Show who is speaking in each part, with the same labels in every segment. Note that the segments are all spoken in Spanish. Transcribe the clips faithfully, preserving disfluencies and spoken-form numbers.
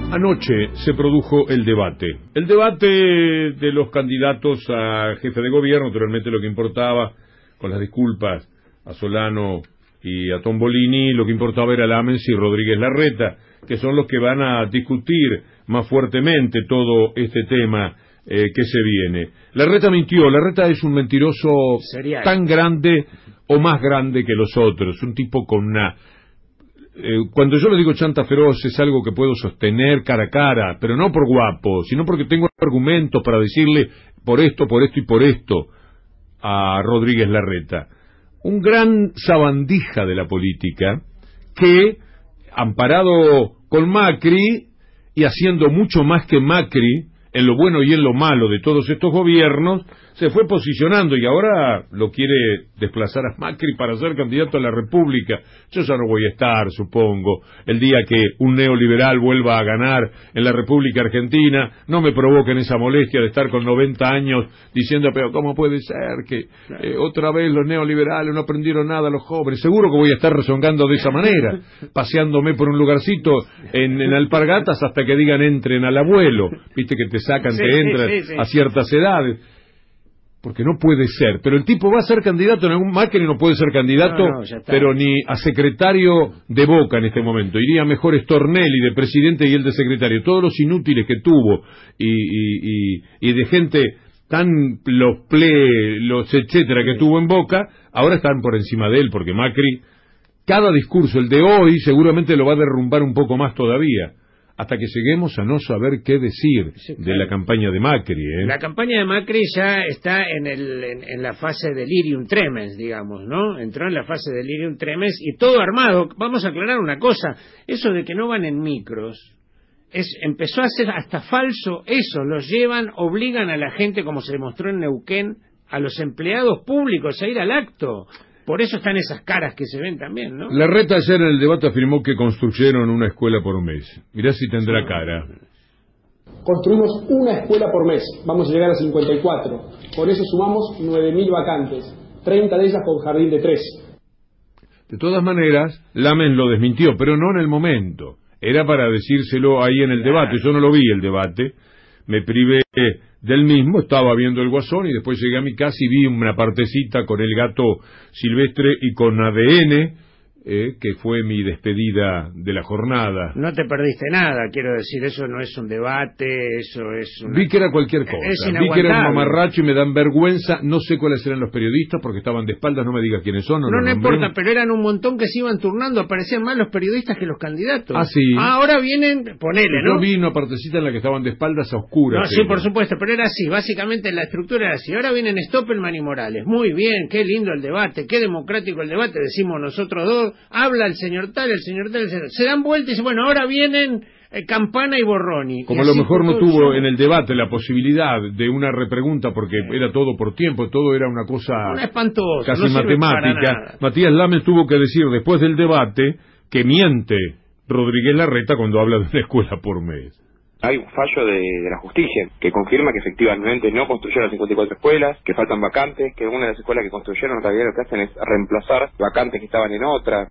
Speaker 1: Anoche se produjo el debate. El debate de los candidatos a jefe de gobierno, naturalmente lo que importaba, con las disculpas a Solano y a Tombolini, lo que importaba era Lammens y Rodríguez Larreta, que son los que van a discutir más fuertemente todo este tema eh, que se viene. Larreta mintió. Larreta es un mentiroso Serial. tan grande o más grande que los otros, un tipo con una... Eh, cuando yo le digo chanta feroz es algo que puedo sostener cara a cara, pero no por guapo, sino porque tengo argumentos para decirle por esto, por esto y por esto a Rodríguez Larreta. Un gran sabandija de la política que, amparado con Macri y haciendo mucho más que Macri en lo bueno y en lo malo de todos estos gobiernos, se fue posicionando y ahora lo quiere desplazar a Macri para ser candidato a la República. Yo ya no voy a estar, supongo, el día que un neoliberal vuelva a ganar en la República Argentina. No me provoquen esa molestia de estar con noventa años diciendo, pero ¿cómo puede ser que eh, otra vez los neoliberales no aprendieron nada a los jóvenes? Seguro que voy a estar rezongando de esa manera, paseándome por un lugarcito en, en alpargatas hasta que digan entren al abuelo. Viste que te sacan, sí, te entran sí, sí, sí. a ciertas edades. Porque no puede ser, pero el tipo va a ser candidato en algún... Macri no puede ser candidato, no, no, pero ni a secretario de Boca en este momento. Iría mejor Stornelli de presidente y él de secretario. Todos los inútiles que tuvo y, y, y, y de gente tan los ple, los etcétera que tuvo en Boca, ahora están por encima de él, porque Macri, cada discurso, el de hoy, seguramente lo va a derrumbar un poco más todavía. Hasta que lleguemos a no saber qué decir sí, claro. de la campaña de Macri. ¿eh?
Speaker 2: La campaña de Macri ya está en, el, en, en la fase delirium tremens, digamos, ¿no? Entró en la fase delirium tremens y todo armado. Vamos a aclarar una cosa, eso de que no van en micros, es empezó a ser hasta falso eso, los llevan, obligan a la gente, como se demostró en Neuquén, a los empleados públicos a ir al acto. Por eso están esas caras que se ven también, ¿no?
Speaker 1: Larreta ayer en el debate afirmó que construyeron una escuela por mes. Mirá si tendrá cara.
Speaker 3: Construimos una escuela por mes. Vamos a llegar a cincuenta y cuatro. Por eso sumamos nueve mil vacantes. treinta de ellas con jardín de tres.
Speaker 1: De todas maneras, Lammens lo desmintió, pero no en el momento. Era para decírselo ahí en el debate. Yo no lo vi el debate. Me privé del mismo, estaba viendo el Guasón y después llegué a mi casa y vi una partecita con el gato silvestre y con A D N, eh, que fue mi despedida de la jornada.
Speaker 2: No te perdiste nada, quiero decir, eso no es un debate, eso es una...
Speaker 1: Vi que era cualquier cosa, vi que era un mamarracho y me dan vergüenza, no sé cuáles eran los periodistas porque estaban de espaldas, no me digas quiénes son.
Speaker 2: No, no, no importa, pero eran un montón que se iban turnando, aparecían más los periodistas que los candidatos.
Speaker 1: Ah, sí.
Speaker 2: Ah, ahora vienen, ponele, ¿no?
Speaker 1: Yo vi una partecita en la que estaban de espaldas a oscuras.
Speaker 2: No, sí, por supuesto, pero era así, básicamente la estructura era así. Ahora vienen Stoppelman y Morales, muy bien, qué lindo el debate, qué democrático el debate, decimos nosotros dos, habla el señor señor tal, el señor tal, el señor... se dan vueltas y dicen, bueno, ahora vienen eh, Campana y Borroni.
Speaker 1: Como
Speaker 2: y
Speaker 1: a lo mejor no tuvo
Speaker 2: yo...
Speaker 1: en el debate la posibilidad de una repregunta, porque sí. era todo por tiempo, todo era una cosa
Speaker 2: una espantosa,
Speaker 1: casi
Speaker 2: no
Speaker 1: matemática. Matías Lammens tuvo que decir después del debate que miente Rodríguez Larreta cuando habla de una escuela por mes.
Speaker 4: Hay un fallo de, de la justicia que confirma que efectivamente no construyeron las cincuenta y cuatro escuelas, que faltan vacantes, que una de las escuelas que construyeron en realidad lo que hacen es reemplazar vacantes que estaban en otra.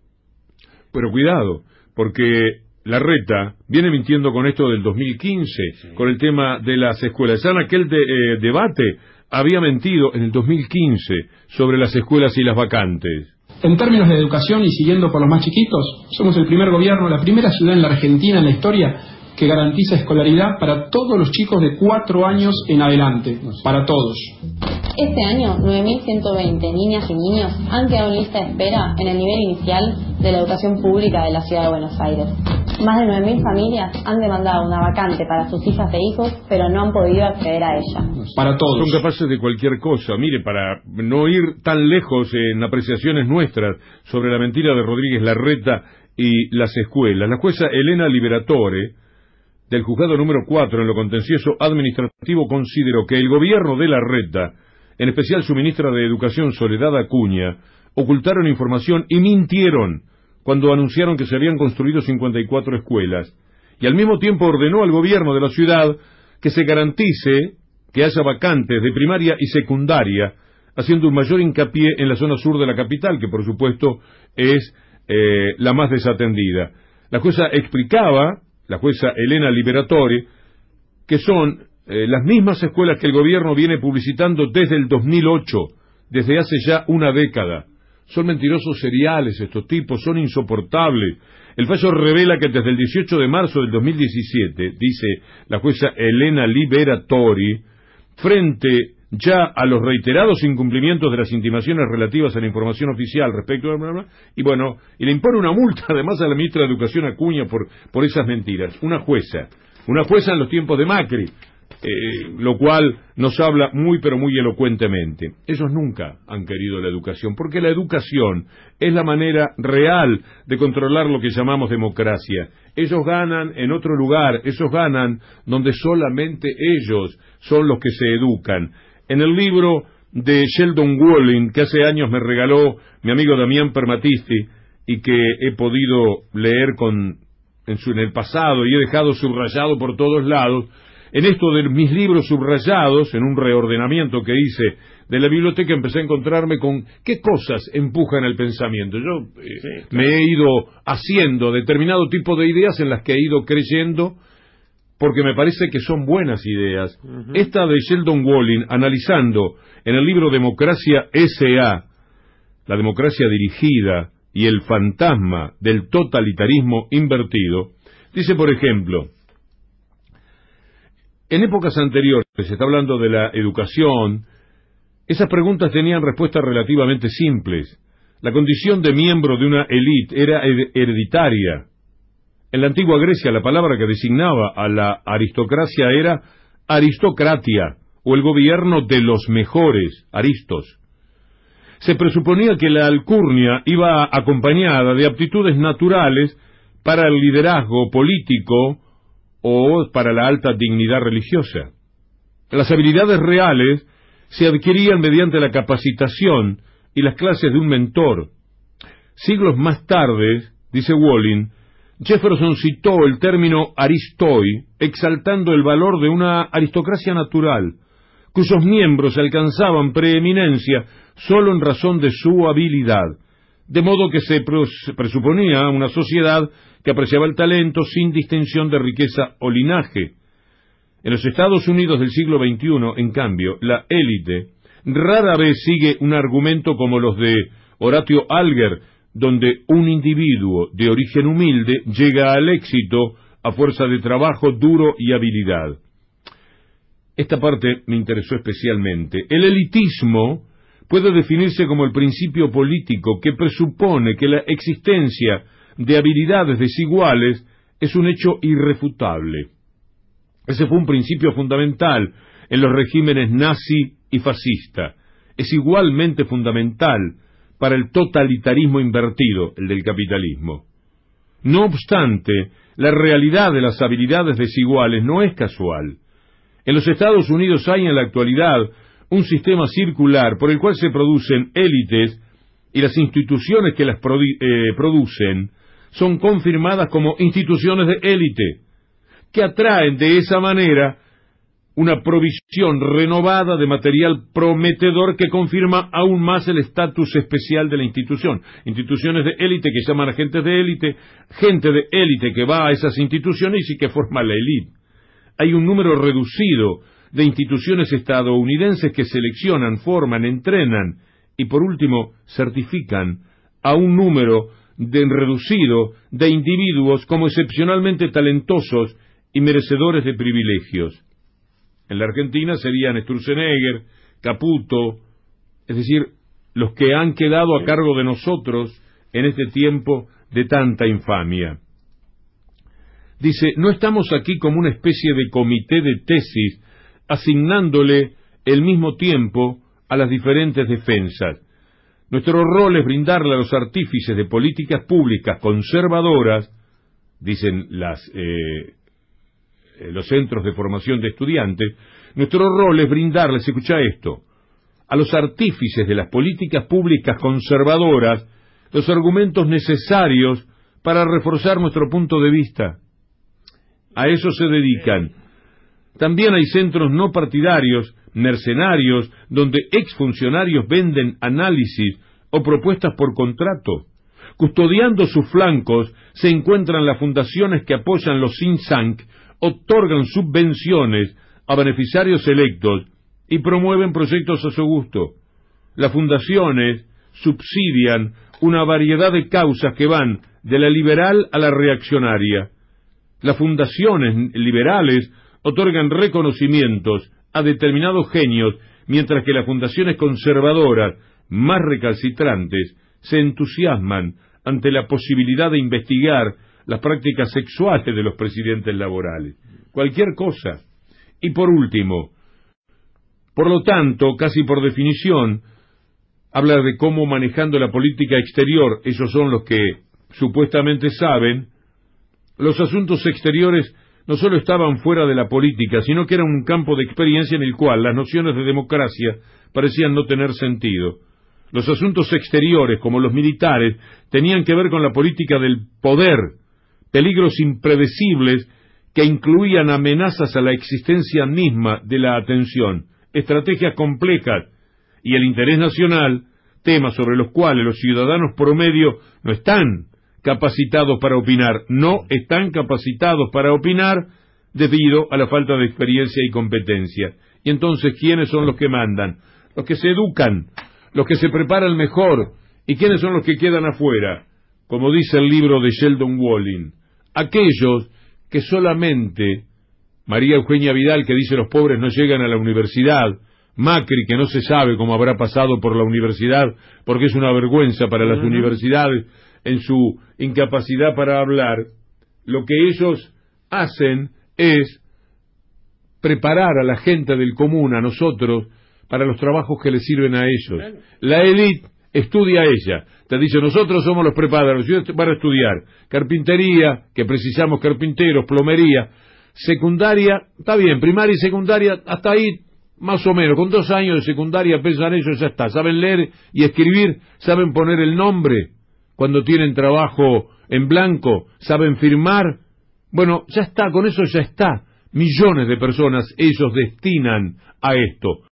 Speaker 1: Pero cuidado, porque Larreta viene mintiendo con esto del dos mil quince, sí. con el tema de las escuelas. Ya en aquel de, eh, debate había mentido en el dos mil quince sobre las escuelas y las vacantes.
Speaker 3: En términos de educación y siguiendo por los más chiquitos, somos el primer gobierno, la primera ciudad en la Argentina en la historia que garantiza escolaridad para todos los chicos de cuatro años en adelante, para todos.
Speaker 5: Este año, nueve mil ciento veinte niñas y niños han quedado en lista de espera en el nivel inicial de la educación pública de la Ciudad de Buenos Aires. Más de nueve mil familias han demandado una vacante para sus hijas e hijos, pero no han podido acceder a ella.
Speaker 1: Para todos. Son capaces de cualquier cosa. Mire, para no ir tan lejos en apreciaciones nuestras sobre la mentira de Rodríguez Larreta y las escuelas, la jueza Elena Liberatore, del juzgado número cuatro en lo contencioso administrativo, consideró que el gobierno de Larreta, en especial su ministra de Educación Soledad Acuña, ocultaron información y mintieron cuando anunciaron que se habían construido cincuenta y cuatro escuelas, y al mismo tiempo ordenó al gobierno de la ciudad que se garantice que haya vacantes de primaria y secundaria, haciendo un mayor hincapié en la zona sur de la capital, que por supuesto es eh, la más desatendida. La jueza explicaba la jueza Elena Liberatori, que son eh, las mismas escuelas que el gobierno viene publicitando desde el dos mil ocho, desde hace ya una década. Son mentirosos seriales estos tipos, son insoportables. El fallo revela que desde el dieciocho de marzo del dos mil diecisiete, dice la jueza Elena Liberatori, frente ya a los reiterados incumplimientos de las intimaciones relativas a la información oficial respecto a... Bla, bla, y bueno, y le impone una multa además a la ministra de Educación Acuña por, por esas mentiras. Una jueza, una jueza en los tiempos de Macri, eh, lo cual nos habla muy pero muy elocuentemente. Ellos nunca han querido la educación, porque la educación es la manera real de controlar lo que llamamos democracia. Ellos ganan en otro lugar, ellos ganan donde solamente ellos son los que se educan. En el libro de Sheldon Wolin, que hace años me regaló mi amigo Damián Permatisti, y que he podido leer con, en, su, en el pasado, y he dejado subrayado por todos lados, en esto de mis libros subrayados, en un reordenamiento que hice de la biblioteca, empecé a encontrarme con qué cosas empujan el pensamiento. Yo eh, sí, claro. me he ido haciendo determinado tipo de ideas en las que he ido creyendo, porque me parece que son buenas ideas. Uh-huh. Esta de Sheldon Wolin, analizando en el libro Democracia S A, la democracia dirigida y el fantasma del totalitarismo invertido, dice, por ejemplo, en épocas anteriores, se está hablando de la educación, esas preguntas tenían respuestas relativamente simples. La condición de miembro de una élite era hereditaria. En la antigua Grecia, la palabra que designaba a la aristocracia era aristocratia, o el gobierno de los mejores, aristos. Se presuponía que la alcurnia iba acompañada de aptitudes naturales para el liderazgo político o para la alta dignidad religiosa. Las habilidades reales se adquirían mediante la capacitación y las clases de un mentor. Siglos más tarde, dice Wolin, Jefferson citó el término aristoi, exaltando el valor de una aristocracia natural, cuyos miembros alcanzaban preeminencia sólo en razón de su habilidad, de modo que se presuponía una sociedad que apreciaba el talento sin distinción de riqueza o linaje. En los Estados Unidos del siglo veintiuno, en cambio, la élite rara vez sigue un argumento como los de Horatio Alger, donde un individuo de origen humilde llega al éxito a fuerza de trabajo duro y habilidad. Esta parte me interesó especialmente. El elitismo puede definirse como el principio político que presupone que la existencia de habilidades desiguales es un hecho irrefutable. Ese fue un principio fundamental en los regímenes nazi y fascista. Es igualmente fundamental para el totalitarismo invertido, el del capitalismo. No obstante, la realidad de las habilidades desiguales no es casual. En los Estados Unidos hay en la actualidad un sistema circular por el cual se producen élites y las instituciones que las produ eh, producen son confirmadas como instituciones de élite, que atraen de esa manera una provisión renovada de material prometedor que confirma aún más el estatus especial de la institución. Instituciones de élite que llaman a gente de élite, gente de élite que va a esas instituciones y que forma la élite. Hay un número reducido de instituciones estadounidenses que seleccionan, forman, entrenan y por último certifican a un número de reducido de individuos como excepcionalmente talentosos y merecedores de privilegios. En la Argentina serían Sturzenegger, Caputo, es decir, los que han quedado a cargo de nosotros en este tiempo de tanta infamia. Dice, no estamos aquí como una especie de comité de tesis, asignándole el mismo tiempo a las diferentes defensas. Nuestro rol es brindarle a los artífices de políticas públicas conservadoras, dicen las... Eh, los centros de formación de estudiantes, nuestro rol es brindarles, escucha esto, a los artífices de las políticas públicas conservadoras los argumentos necesarios para reforzar nuestro punto de vista. A eso se dedican. También hay centros no partidarios, mercenarios, donde exfuncionarios venden análisis o propuestas por contrato, Custodiando sus flancos se encuentran las fundaciones que apoyan los think tank, otorgan subvenciones a beneficiarios electos y promueven proyectos a su gusto. Las fundaciones subsidian una variedad de causas que van de la liberal a la reaccionaria. Las fundaciones liberales otorgan reconocimientos a determinados genios, mientras que las fundaciones conservadoras, más recalcitrantes, se entusiasman ante la posibilidad de investigar las prácticas sexuales de los presidentes laborales. Cualquier cosa. Y por último, por lo tanto, casi por definición, habla de cómo manejando la política exterior, ellos son los que supuestamente saben, los asuntos exteriores no solo estaban fuera de la política, sino que eran un campo de experiencia en el cual las nociones de democracia parecían no tener sentido. Los asuntos exteriores, como los militares, tenían que ver con la política del poder, peligros impredecibles que incluían amenazas a la existencia misma de la atención, estrategias complejas y el interés nacional, temas sobre los cuales los ciudadanos promedio no están capacitados para opinar, no están capacitados para opinar debido a la falta de experiencia y competencia. Y entonces, ¿quiénes son los que mandan? Los que se educan, los que se preparan mejor. ¿Y quiénes son los que quedan afuera? Como dice el libro de Sheldon Walling, aquellos que solamente, María Eugenia Vidal, que dice los pobres no llegan a la universidad, Macri, que no se sabe cómo habrá pasado por la universidad, porque es una vergüenza para las uh-huh. universidades en su incapacidad para hablar, lo que ellos hacen es preparar a la gente del común, a nosotros, para los trabajos que les sirven a ellos. Claro. La élite estudia a ella, te dice, nosotros somos los preparados, van a estudiar carpintería, que precisamos carpinteros, plomería, secundaria, está bien, primaria y secundaria, hasta ahí más o menos, con dos años de secundaria pensan ellos, ya está, saben leer y escribir, saben poner el nombre cuando tienen trabajo en blanco, saben firmar, bueno, ya está, con eso ya está. Millones de personas ellos destinan a esto.